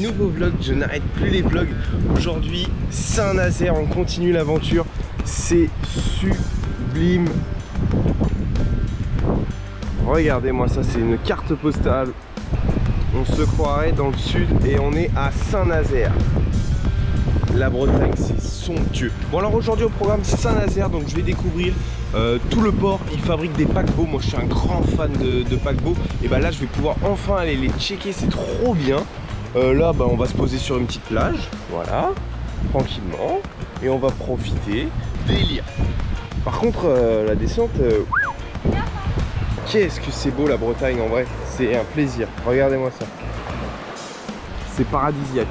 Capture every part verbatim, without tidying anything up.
nouveau vlog, je n'arrête plus les vlogs. Aujourd'hui, Saint-Nazaire, on continue l'aventure. C'est sublime. Regardez-moi ça, c'est une carte postale. On se croirait dans le sud et on est à Saint-Nazaire. La Bretagne, c'est somptueux. Bon alors aujourd'hui au programme Saint-Nazaire, donc je vais découvrir euh, tout le port. Ils fabriquent des paquebots, moi je suis un grand fan de, de paquebots. Et bah là je vais pouvoir enfin aller les checker, c'est trop bien. euh, Là bah, on va se poser sur une petite plage, voilà, tranquillement. Et on va profiter, délire. Par contre euh, la descente, euh... qu'est-ce que c'est beau la Bretagne en vrai. C'est un plaisir, regardez-moi ça. C'est paradisiaque.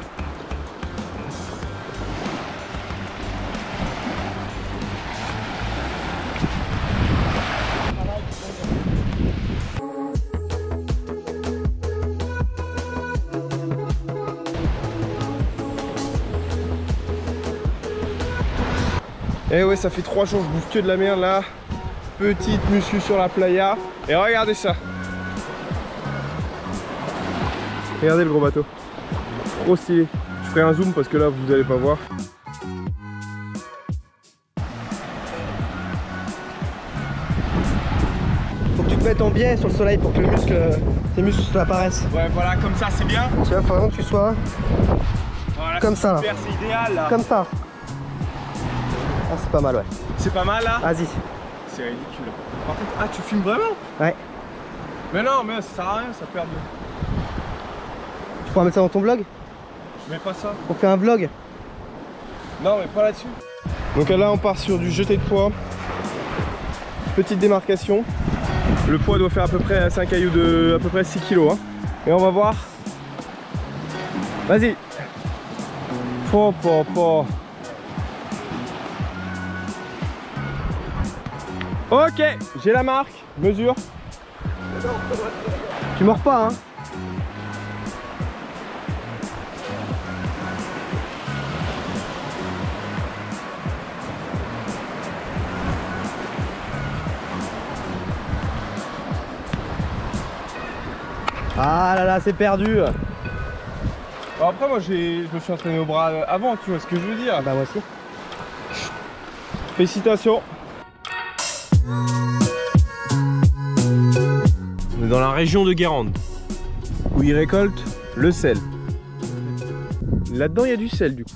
Et ouais, ça fait trois jours que je bouffe que de la merde là. Petite muscu sur la playa. Et regardez ça. Regardez le gros bateau. Trop stylé. Je ferai un zoom parce que là vous allez pas voir. Faut que tu te mettes en biais sur le soleil pour que le muscle, tes muscles apparaissent. Ouais voilà, comme ça c'est bien. Tu vois, faut vraiment que tu sois Voilà, comme ça là. Super, c'est idéal là. Comme ça. Ah, c'est pas mal, ouais. C'est pas mal là. Vas-y. C'est ridicule. Par contre, ah tu filmes vraiment? Ouais. Mais non, mais ça sert à rien, ça perd de... Tu pourras mettre ça dans ton vlog? Je mets pas ça. On fait un vlog? Non, mais pas là-dessus. Donc là, on part sur du jeté de poids. Petite démarcation. Le poids doit faire à peu près cinq cailloux de à peu près six kilos. Hein. Et on va voir. Vas-y. Po, po, po. Ok, j'ai la marque, mesure. Tu mords pas, hein? Ah là là, c'est perdu. Alors après, moi, j'ai, je me suis entraîné au bras avant, tu vois ce que je veux dire. Bah moi aussi. Félicitations. On est dans la région de Guérande, où ils récoltent le sel. Là-dedans, il y a du sel du coup.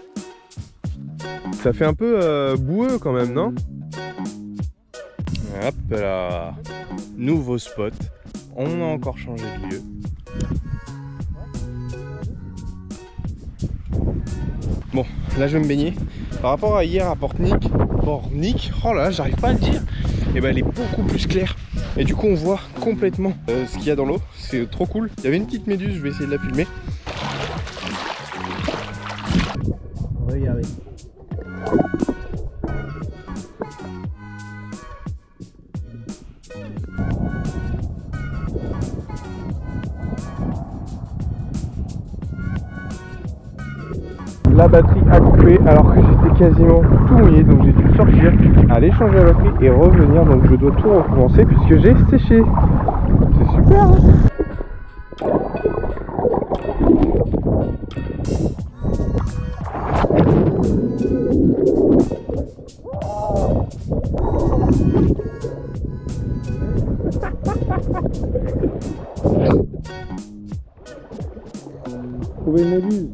Ça fait un peu euh, boueux quand même, non? Hop là. Nouveau spot. On a encore changé de lieu. Bon, là je vais me baigner. Par rapport à hier à Pornic, Pornic, oh là là, j'arrive pas à le dire. Et ben elle est beaucoup plus claire. Et du coup on voit complètement euh, ce qu'il y a dans l'eau. C'est trop cool. Il y avait une petite méduse, je vais essayer de la filmer. Regardez. La batterie a coupé alors que j'étais quasiment tout mouillé, donc j'ai dû sortir, aller changer la batterie et revenir, donc je dois tout recommencer puisque j'ai séché. C'est super hein. Trouver une méduse.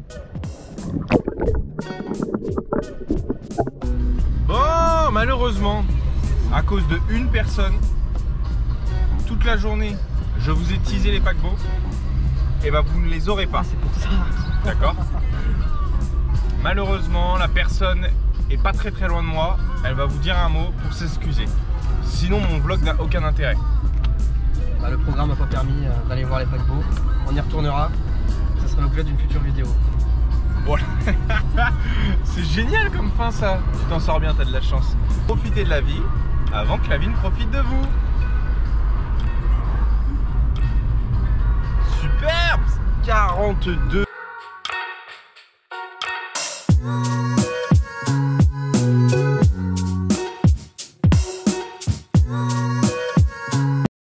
Bon, malheureusement, à cause de une personne, toute la journée, je vous ai teasé les paquebots. Et bah vous ne les aurez pas. C'est pour ça. D'accord. Malheureusement, la personne est pas très très loin de moi. Elle va vous dire un mot pour s'excuser. Sinon, mon vlog n'a aucun intérêt. Bah, le programme n'a pas permis euh, d'aller voir les paquebots. On y retournera. Ça sera l'objet d'une future vidéo. Voilà. C'est génial comme fin ça. Tu t'en sors bien, t'as de la chance. Profitez de la vie avant que la vie ne profite de vous. Superbe. quarante-deux